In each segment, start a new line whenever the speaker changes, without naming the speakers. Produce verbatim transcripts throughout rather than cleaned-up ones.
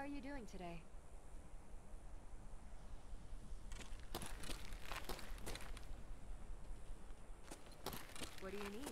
are you doing today? What do you need?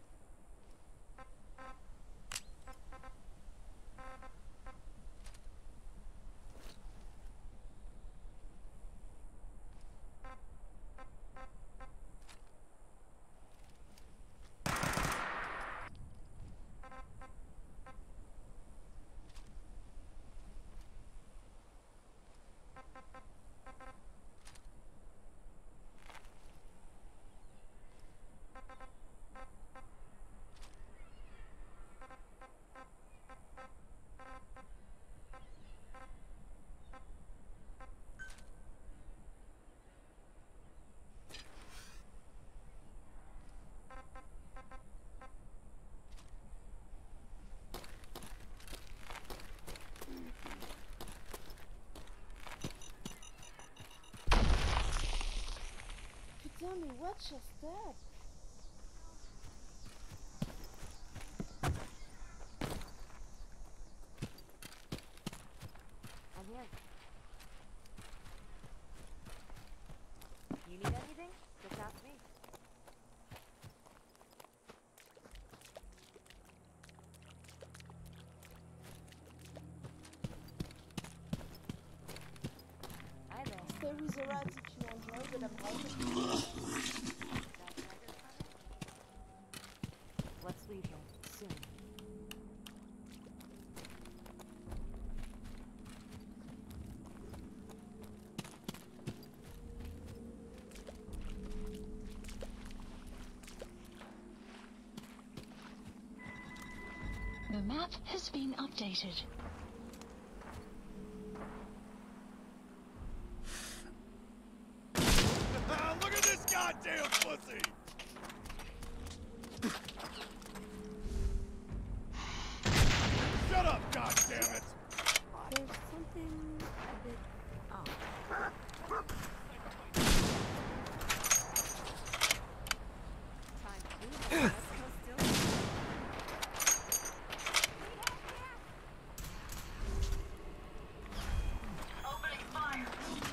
Tell me, what's just that?
I'm here. You need anything? Just ask me. Hi there.
There is a rat if you enjoy, but I'm hungry.
Let's leave here soon.
The map has been updated.
Look at this goddamn pussy! Shut up, goddammit!
There's something a bit off. Time to move on. Let's go still.
Opening fire.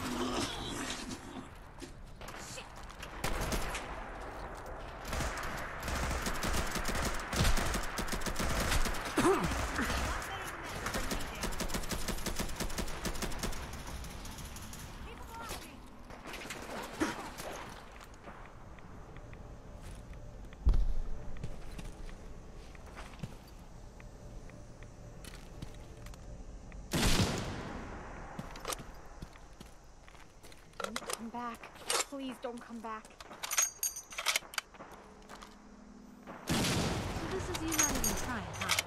Come back. Please don't come back. So this is you not even trying, huh?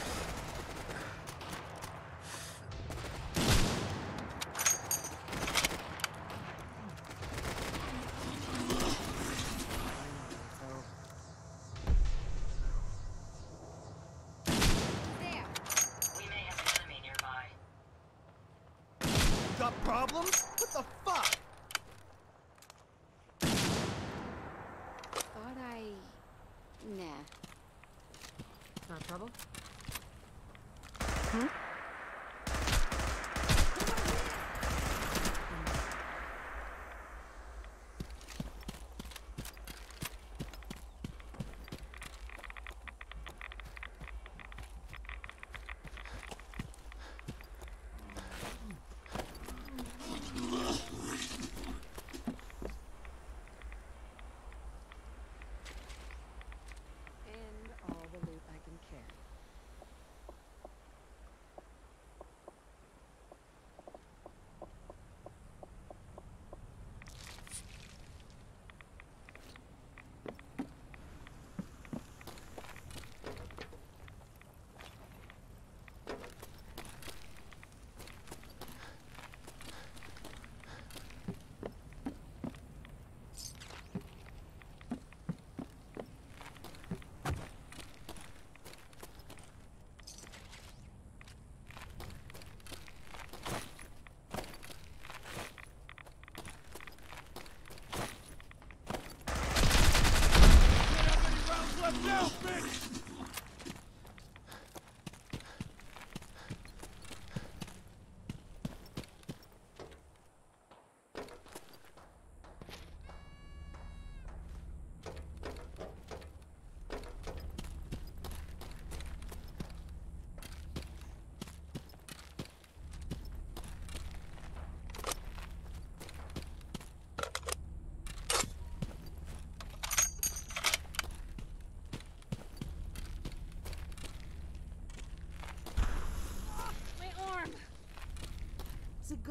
There.
We may have an enemy nearby.
Got problems? What the fuck?
Thought I... Nah. Not trouble? Huh? And all the loot I can carry.
Left now, bitch!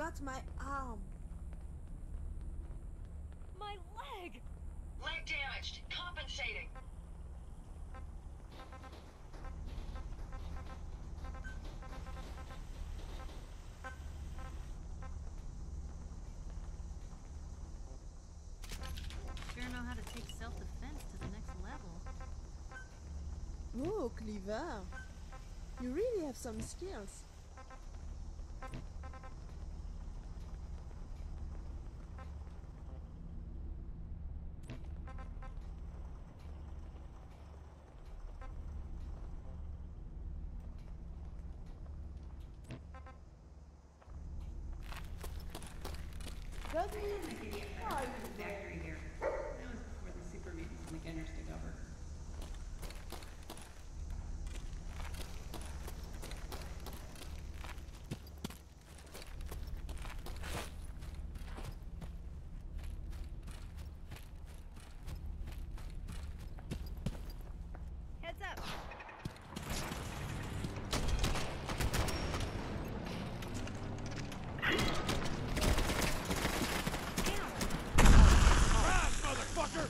got my arm.
My leg!
Leg damaged. Compensating.
Sure know how to take self-defense to the next level.
Oh, clever. You really have some skills. That means five.
Factory here. That was before the super mutants and the Gunners took over.
Heads up!
Run, motherfucker!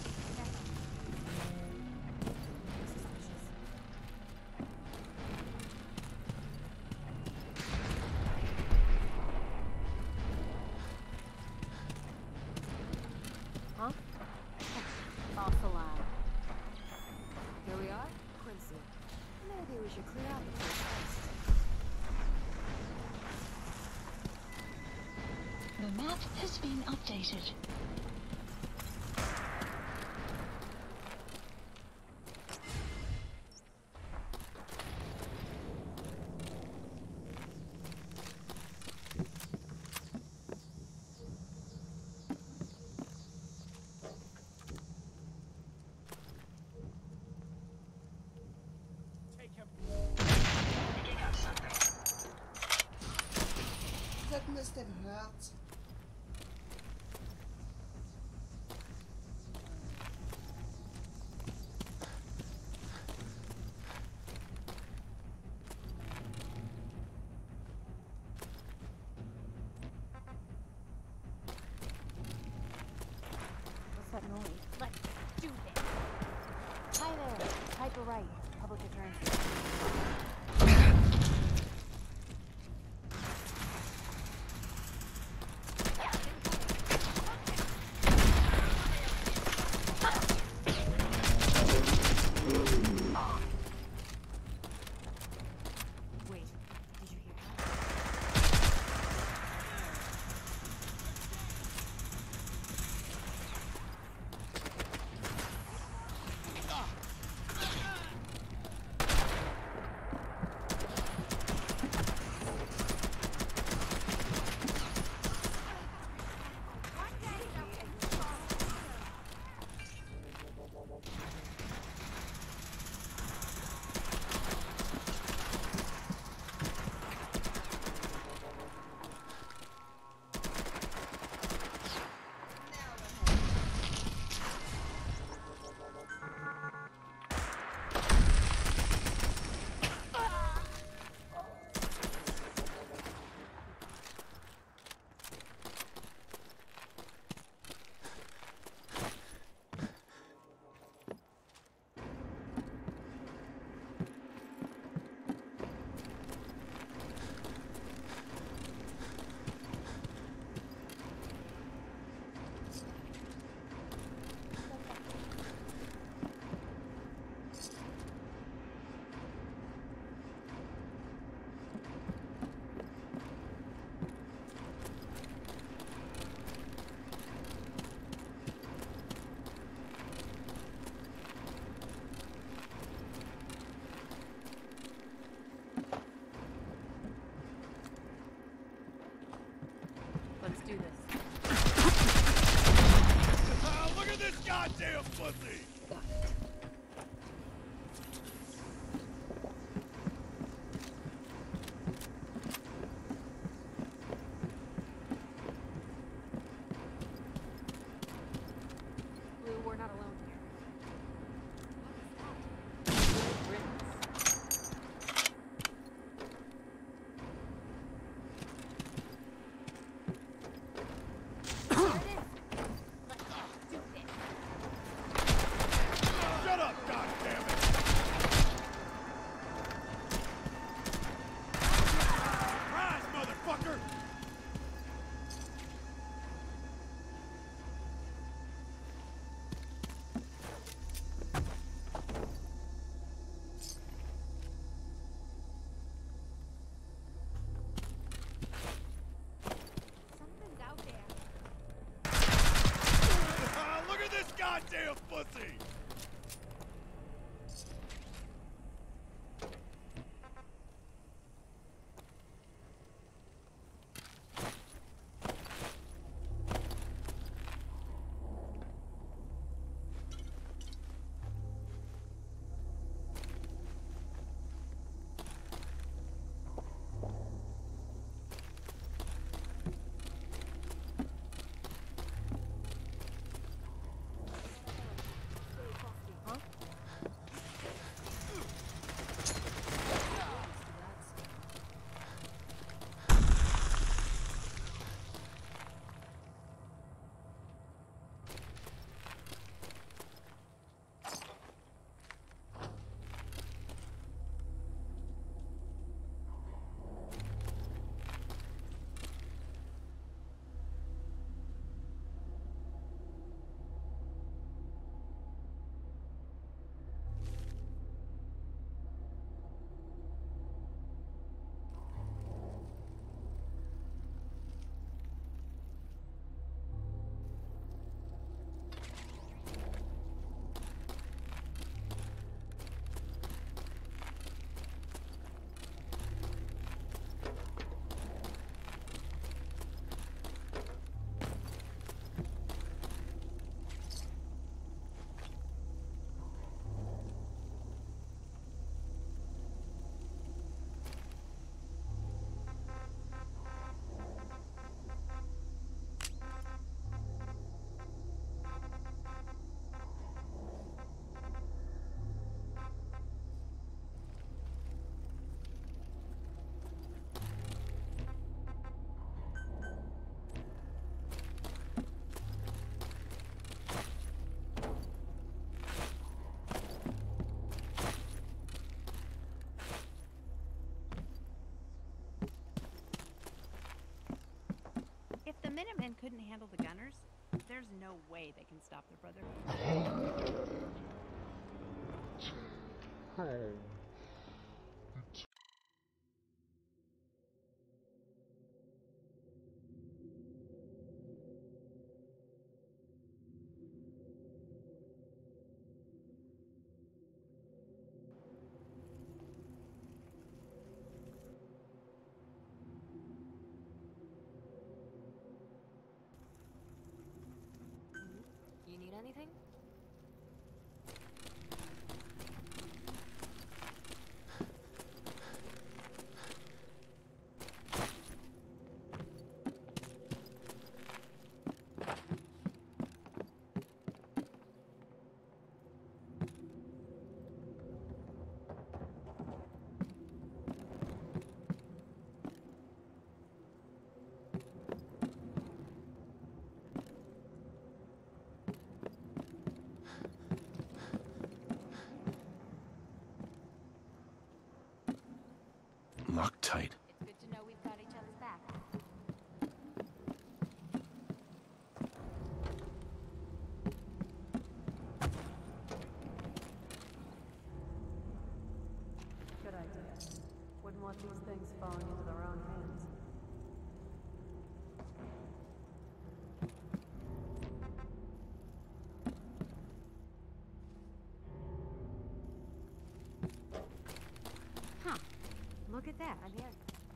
Huh? False alarm. Here we are, Quincy. Maybe we should clear out the place first.
The map has been updated.
Take him.
Picking up something.
That must have hurt.
What's that noise? Let's do this. Hi there. Hyper right. Public address. Wait, did you hear that?
damn pussy!
If the Minutemen couldn't handle the gunners, there's no way they can stop their brother.
You need anything?
Loctite.
It's good to know we've got each other's back.
Good idea. Wouldn't want these things falling into the wrong hands.
Huh. Look at that.
I'm here.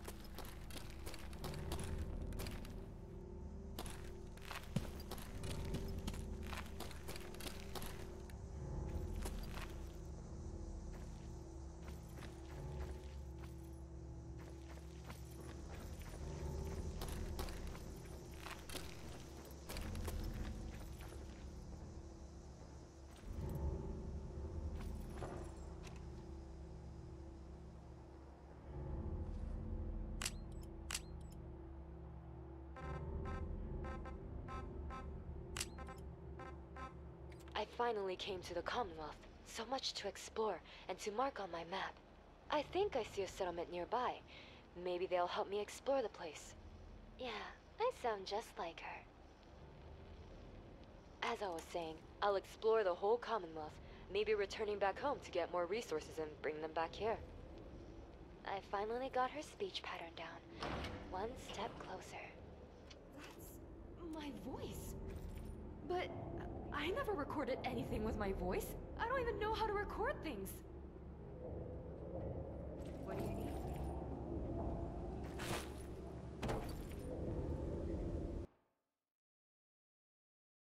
I finally came to the Commonwealth. So much to explore and to mark on my map. I think I see a settlement nearby. Maybe they'll help me explore the place. Yeah, I sound just like her. As I was saying, I'll explore the whole Commonwealth, maybe returning back home to get more resources and bring them back here. I finally got her speech pattern down. One step closer. That's my voice. But I never recorded anything with my voice. I don't even know how to record things.
What do you need?